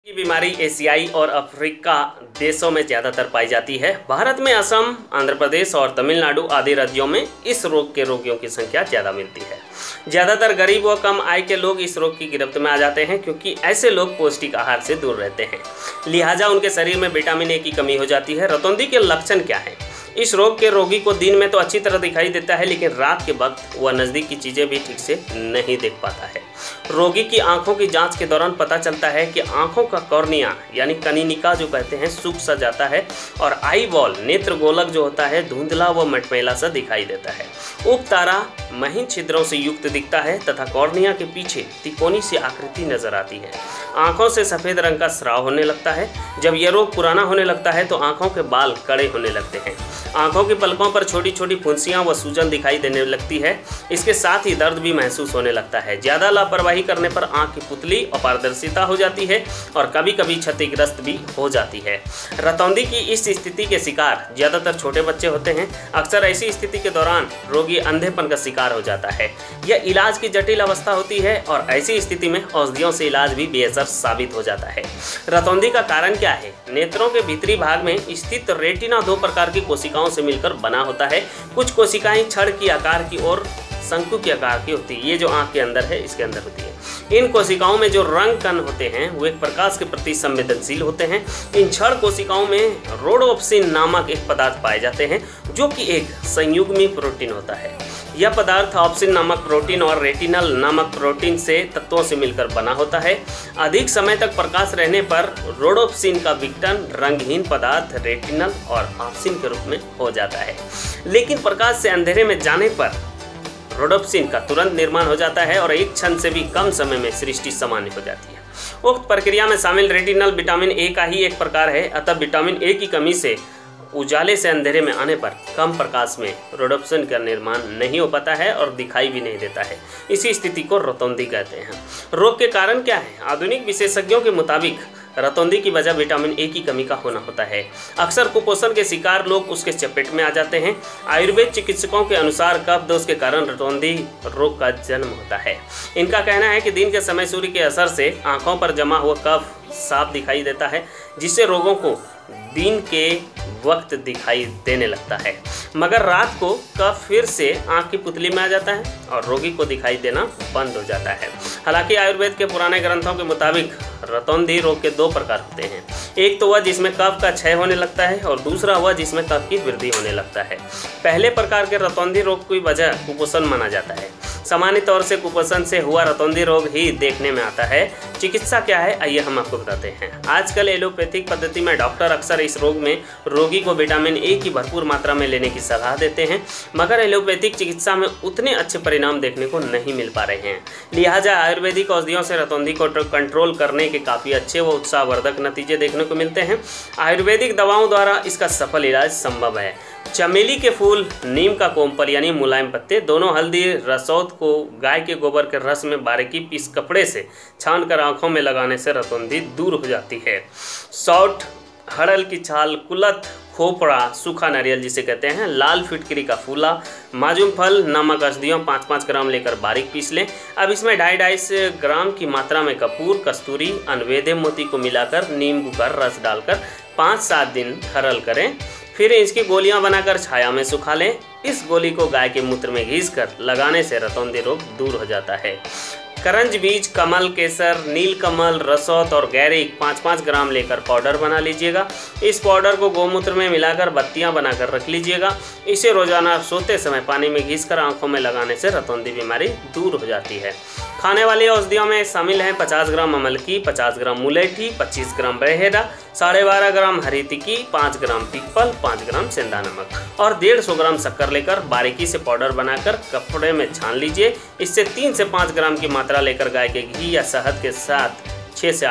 की बीमारी एशियाई और अफ्रीका देशों में ज़्यादातर पाई जाती है। भारत में असम, आंध्र प्रदेश और तमिलनाडु आदि राज्यों में इस रोग के रोगियों की संख्या ज़्यादा मिलती है। ज़्यादातर गरीब व कम आय के लोग इस रोग की गिरफ्त में आ जाते हैं, क्योंकि ऐसे लोग पौष्टिक आहार से दूर रहते हैं, लिहाजा उनके शरीर में विटामिन ए की कमी हो जाती है। रतौंधी के लक्षण क्या हैं? इस रोग के रोगी को दिन में तो अच्छी तरह दिखाई देता है, लेकिन रात के वक्त वह नज़दीक की चीज़ें भी ठीक से नहीं देख पाता है। रोगी की आंखों की जांच के दौरान पता चलता है कि आंखों का कॉर्निया यानी कनीनिका जो कहते हैं सूख सा जाता है और आई बॉल नेत्र गोलक जो होता है धुंधला व मटमैला सा दिखाई देता है। उप तारा महीन छिद्रों से युक्त दिखता है तथा कॉर्निया के पीछे तिकोनी सी आकृति नजर आती है। आंखों से सफ़ेद रंग का स्राव होने लगता है। जब यह रोग पुराना होने लगता है तो आंखों के बाल कड़े होने लगते हैं। आंखों की पलकों पर छोटी छोटी फुंसियां व सूजन दिखाई देने लगती है। इसके साथ ही दर्द भी महसूस होने लगता है। ज़्यादा लापरवाही करने पर आंख की पुतली अपारदर्शिता हो जाती है और कभी कभी क्षतिग्रस्त भी हो जाती है। रतौंधी की इस स्थिति के शिकार ज़्यादातर छोटे बच्चे होते हैं। अक्सर ऐसी स्थिति के दौरान रोगी अंधेपन का शिकार हो जाता है। यह इलाज की जटिल अवस्था होती है और ऐसी स्थिति में औषधियों से इलाज भी बेअसर साबित हो जाता है। रतौंधी का कारण क्या है? नेत्रों के भीतरी भाग में स्थित रेटिना दो प्रकार की कोशिकाओं से मिलकर बना होता है। कुछ कोशिकाएं छड़ की आकार की और शंकु के आकार की होती है। ये जो आंख के अंदर है इसके अंदर होती है। इन कोशिकाओं में जो रंग कण होते हैं वो एक प्रकाश के प्रति संवेदनशील होते हैं। इन छड़ कोशिकाओं में रोडोप्सिन नामक एक पदार्थ पाए जाते हैं जो कि एक संयुग्मी प्रोटीन होता है। यह पदार्थ ऑप्सिन नामक प्रोटीन और रेटिनल नामक प्रोटीन से तत्वों से मिलकर बना होता है। अधिक समय तक प्रकाश रहने पर रोडोप्सिन का विघटन रंगहीन पदार्थ रेटिनल और ऑप्सिन के रूप में हो जाता है। लेकिन प्रकाश से अंधेरे में जाने पर रोडोप्सिन का तुरंत निर्माण हो जाता है और एक क्षण से भी कम समय में सृष्टि सामान्य हो जाती है। उक्त प्रक्रिया में शामिल रेटिनल विटामिन ए का ही एक प्रकार है। अतः विटामिन ए की कमी से उजाले से अंधेरे में आने पर कम प्रकाश में रोडोप्सिन का निर्माण नहीं हो पाता है और दिखाई भी नहीं देता है। इसी स्थिति को रतौंधी कहते हैं। रोग के कारण क्या है? आधुनिक विशेषज्ञों के मुताबिक रतौंधी की वजह विटामिन ए की कमी का होना होता है। अक्सर कुपोषण के शिकार लोग उसके चपेट में आ जाते हैं। आयुर्वेद चिकित्सकों के अनुसार कफ दोष के कारण रतौंधी रोग का जन्म होता है। इनका कहना है कि दिन के समय सूर्य के असर से आंखों पर जमा हुआ कफ साफ दिखाई देता है, जिससे रोगों को दिन के वक्त दिखाई देने लगता है, मगर रात को कफ फिर से आंख की पुतली में आ जाता है और रोगी को दिखाई देना बंद हो जाता है। हालांकि आयुर्वेद के पुराने ग्रंथों के मुताबिक रतौंधी रोग के दो प्रकार होते हैं। एक तो वह जिसमें कफ का क्षय होने लगता है और दूसरा वह जिसमें कफ की वृद्धि होने लगता है। पहले प्रकार के रतौंधी रोग की वजह कुपोषण माना जाता है। सामान्य तौर से कुपोषण से हुआ रतौंधी रोग ही देखने में आता है। चिकित्सा क्या है आइए हम आपको बताते हैं। आजकल एलोपैथिक पद्धति में डॉक्टर अक्सर इस रोग में रोगी को विटामिन ए की भरपूर मात्रा में लेने की सलाह देते हैं, मगर एलोपैथिक चिकित्सा में उतने अच्छे परिणाम देखने को नहीं मिल पा रहे हैं। लिहाजा आयुर्वेदिक औषधियों से रतौंधी को कंट्रोल करने के काफ़ी अच्छे व उत्साहवर्धक नतीजे देखने को मिलते हैं। आयुर्वेदिक दवाओं द्वारा इसका सफल इलाज संभव है। चमेली के फूल, नीम का कोम्पल यानी मुलायम पत्ते, दोनों हल्दी, रसौत को गाय के गोबर के रस में बारीकी पीस कपड़े से छानकर आंखों में लगाने से रतौंधी दूर हो जाती है। सौठ, हड़ल की छाल, कुलथ, खोपड़ा, सूखा नारियल जिसे कहते हैं, लाल फिटकरी का फूला, माजूम फल नामक औषधियों 5-5 ग्राम लेकर बारीक पीस लें। अब इसमें 2.5 ग्राम की मात्रा में कपूर, कस्तूरी, अनवेदे मोती को मिलाकर नींबू का रस डालकर 5-7 दिन हरल करें। फिर इसकी गोलियां बनाकर छाया में सुखा लें। इस गोली को गाय के मूत्र में घिसकर लगाने से रतौंधी रोग दूर हो जाता है। करंज बीज, कमल, केसर, नीलकमल, रसौत और गैरिक 5-5 ग्राम लेकर पाउडर बना लीजिएगा। इस पाउडर को गोमूत्र में मिलाकर बत्तियां बनाकर रख लीजिएगा। इसे रोजाना सोते समय पानी में घिसकर आंखों में लगाने से रतौंधी बीमारी दूर हो जाती है। खाने वाली औषधियों में शामिल हैं 50 ग्राम अमलकी, 50 ग्राम मुलेठी, 25 ग्राम बरहेरा, 12.5 ग्राम हरी तिकी, 5 ग्राम पीपल, 5 ग्राम सेंधा नमक और 150 ग्राम शक्कर लेकर बारीकी से पाउडर बनाकर कपड़े में छान लीजिए। इससे 3 से 5 ग्राम की मात्रा लेकर गाय के घी या शहद के साथ 6 से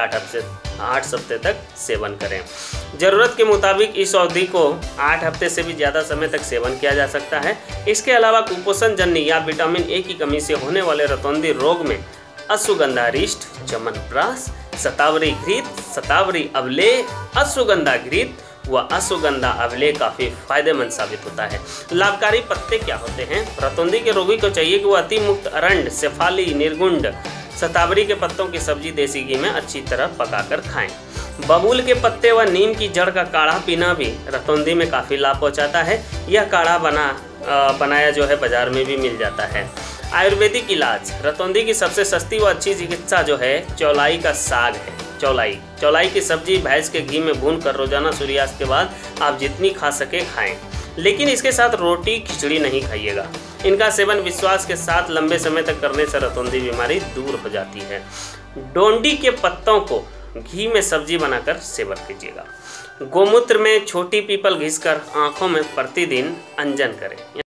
8 हफ्ते तक सेवन करें। ज़रूरत के मुताबिक इस औषधि को 8 हफ्ते से भी ज़्यादा समय तक सेवन किया जा सकता है। इसके अलावा कुपोषण जन्य या विटामिन ए की कमी से होने वाले रतौंधी रोग में अश्वगंधारिष्ट, च्यवनप्राश, शतावरी घृत, शतावरी अवले, अश्वगंधा घृत व अश्वगंधा अवले काफ़ी फायदेमंद साबित होता है। लाभकारी पत्ते क्या होते हैं? रतौंधी के रोगी को चाहिए कि वह अति मुक्त अरंड, शेफाली, निर्गुंड, शतावरी के पत्तों की सब्जी देसी घी में अच्छी तरह पकाकर खाएं। बबूल के पत्ते व नीम की जड़ का काढ़ा पीना भी रतौंधी में काफ़ी लाभ पहुंचाता है। यह काढ़ा बनाया जो है बाजार में भी मिल जाता है। आयुर्वेदिक इलाज, रतौंधी की सबसे सस्ती व अच्छी चिकित्सा जो है चौलाई का साग है। चौलाई की सब्जी भैंस के घी में भूनकर रोजाना सूर्यास्त के बाद आप जितनी खा सके खाएं, लेकिन इसके साथ रोटी खिचड़ी नहीं खाइएगा। इनका सेवन विश्वास के साथ लंबे समय तक करने से रतौंधी बीमारी दूर हो जाती है। डोंडी के पत्तों को घी में सब्जी बनाकर सेवन कीजिएगा। गोमूत्र में छोटी पीपल घिसकर आंखों में प्रतिदिन अंजन करें।